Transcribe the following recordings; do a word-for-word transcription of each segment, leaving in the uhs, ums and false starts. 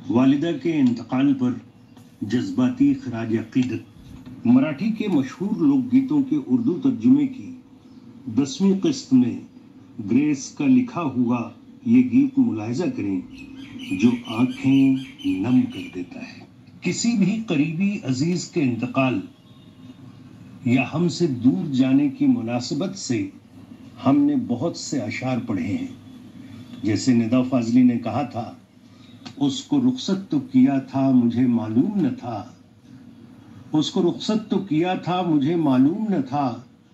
والدہ کے انتقال پر جذباتی خراج عقیدت۔ مراٹھی کے مشہور لوک گیتوں کے اردو ترجمے کی دسویں قسط میں گریس کا لکھا ہوا یہ گیت ملاحظہ کریں جو آنکھیں نم کر دیتا ہے۔ کسی بھی قریبی عزیز کے انتقال یا ہم سے دور جانے کی مناسبت سے ہم نے بہت سے اشعار پڑھے ہیں، جیسے ندا فاضلی نے کہا تھا، اس کو رخصت تو کیا تھا مجھے معلوم نہ تھا، اس کو رخصت تو کیا تھا مجھے معلوم نہ تھا،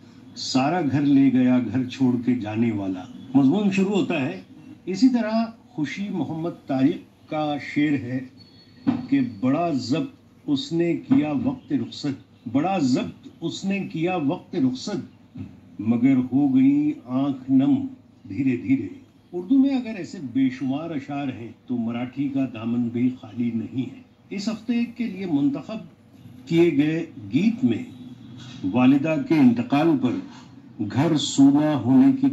سارا گھر لے گیا گھر چھوڑ کے جانے والا۔ مضمون شروع ہوتا ہے۔ اسی طرح خوشی محمد طارق کا شعر ہے کہ بڑا ضبط اس نے کیا وقت رخصت، بڑا ضبط اس نے کیا وقت رخصت، مگر ہو گئی آنکھ نم دھیرے دھیرے۔ اردو میں اگر ایسے بے شمار اشعار ہیں تو مراٹھی کا دامن بھی خالی نہیں ہے۔ اس ہفتے کے لیے منتخب کیے گئے گیت میں والدہ کے انتقال پر گھر سونا ہونے کی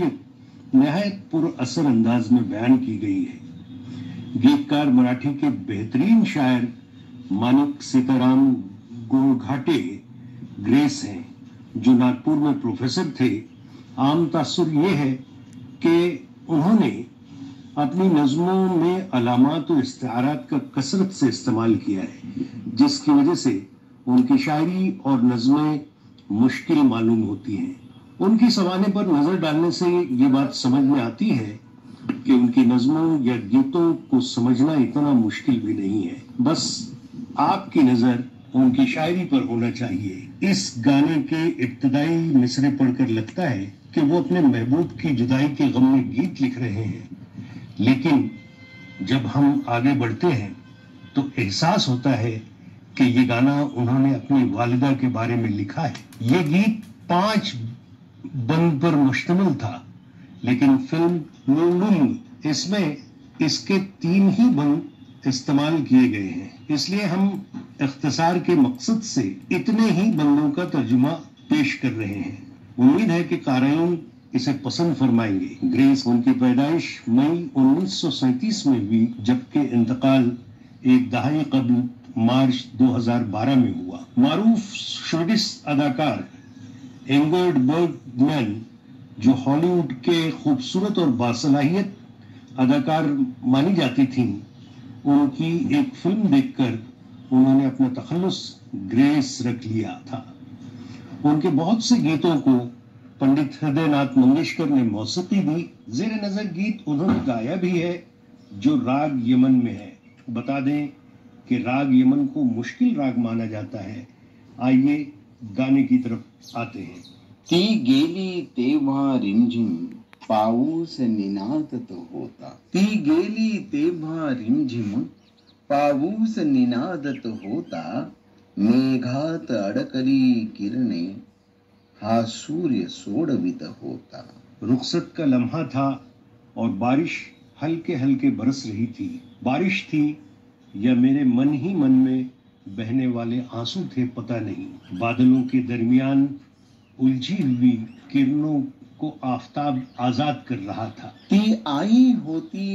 کیفیت نہایت پر اثر انداز میں بیان کی گئی ہے۔ گیتکار مراٹھی کے بہترین شاعر مانک سیتارام گوڑگھاٹے گریس ہیں، جو ناگپور میں پروفیسر تھے۔ عام تاثر یہ ہے کہ انہوں نے اپنی نظموں میں علامات و استعارات کا کثرت سے استعمال کیا ہے، جس کی وجہ سے ان کی شاعری اور نظمیں مشکل معلوم ہوتی ہیں۔ ان کی سوانح پر نظر ڈالنے سے یہ بات سمجھ میں آتی ہے کہ ان کی نظموں یا گیتوں کو سمجھنا اتنا مشکل بھی نہیں ہے، بس آپ کی نظر ان کی شاعری پر ہونا چاہیے۔ اس گانے کے ابتدائی مصرے پڑھ کر لگتا ہے کہ وہ اپنے محبوب کی جدائی کے غم میں گیت لکھ رہے ہیں، لیکن جب ہم آگے بڑھتے ہیں تو احساس ہوتا ہے کہ یہ گانا انہوں نے اپنی والدہ کے بارے میں لکھا ہے۔ یہ گیت پانچ بند پر مشتمل تھا، لیکن فلم لولول اس میں اس کے تین ہی بند استعمال کیے گئے ہیں، اس لیے ہم اختصار کے مقصد سے اتنے ہی بندوں کا ترجمہ پیش کر رہے ہیں۔ امید ہے کہ قارئین اسے پسند فرمائیں گے۔ گریس ان کی پیدائش مئی انیس سو سینتیس میں ہوئی، جبکہ انتقال ایک دہائی قبل مارچ دو ہزار بارہ میں ہوا۔ معروف سویڈش اداکار انگرڈ برگمن، جو ہالی ووڈ کے خوبصورت اور باصلاحیت اداکار مانی جاتی تھیں، ان کی ایک فلم دیکھ کر انہوں نے اپنا تخلص گریس رکھ لیا تھا۔ ان کے بہت سے گیتوں کو پنڈت ہردے ناتھ منگیشکر نے موسیقی دی۔ زیر نظر گیت انہوں نے گایا بھی ہے جو راگ یمن میں ہے۔ بتا دیں کہ راگ یمن کو مشکل راگ مانا جاتا ہے۔ آئیے گانے کی طرف آتے ہیں۔ ती गेली तेव्हा रिमझिम पाऊस निनादत होता, ती गेली तेव्हा रिमझिम पाऊस निनादत होता, मेघात अडकली किरणे हा सूर्य सोडवित होता। رخصت کا لمحہ تھا اور بارش ہلکے ہلکے برس رہی تھی۔ بارش تھی یا میرے من ہی من میں بہنے والے آنسو تھے، پتہ نہیں۔ بادلوں کے درمیان الجھی ہوئی کرنوں کو آفتاب آزاد کر رہا تھا۔ ती आई होती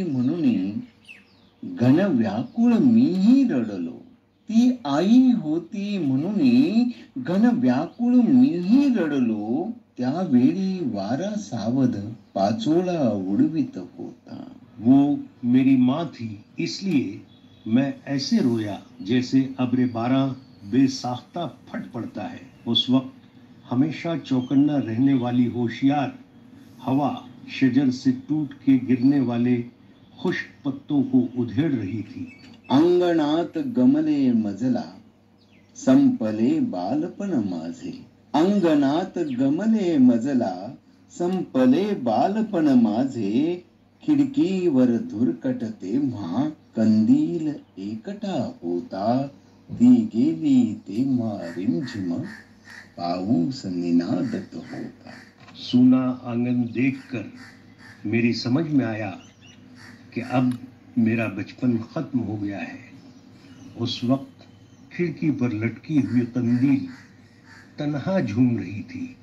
म्हणून घन व्याकुळ मीही रडलो, ती आई होती म्हणून घन व्याकुळ मीही रडलो, त्यावेळी वारा सावध पाचोळा उडवित होता। وہ میری ماں تھی، اس لیے میں ایسے رویا جیسے ابر باراں بے ساختہ پھٹ پڑتا ہے۔ اس وقت ہمیشہ چوکنا رہنے والی ہوشیار ہوا شجر سے ٹوٹ کے گرنے والے خشک پتوں کو ادھیڑ رہی تھی۔ अंगणात गमले मजला संपले बालपण माझे, अंगणात गमले मजला संपले बालपण माझे, खिडकीवर धुरकट तेव्हा कंदील एकटा होता, ती गेली तेव्हा रिमझिम पाऊस निनादत होता۔ سونا آنگن دیکھ کر میری سمجھ میں آیا کہ اب میرا بچپن ختم ہو گیا ہے۔ اس وقت کھڑکی پر لٹکی ہوئی قندیل تنہا جھوم رہی تھی۔